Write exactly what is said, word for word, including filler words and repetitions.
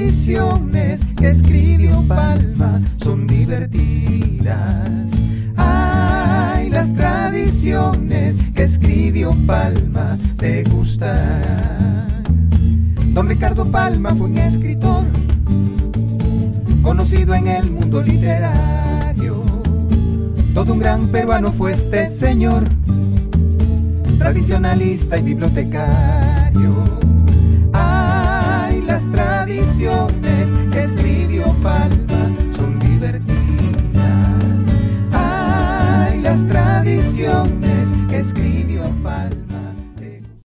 tradiciones que escribió Palma son divertidas. Ay, las tradiciones que escribió Palma te gustan. Don Ricardo Palma fue un escritor conocido en el mundo literario. Todo un gran peruano fue este señor, tradicionalista y bibliotecario.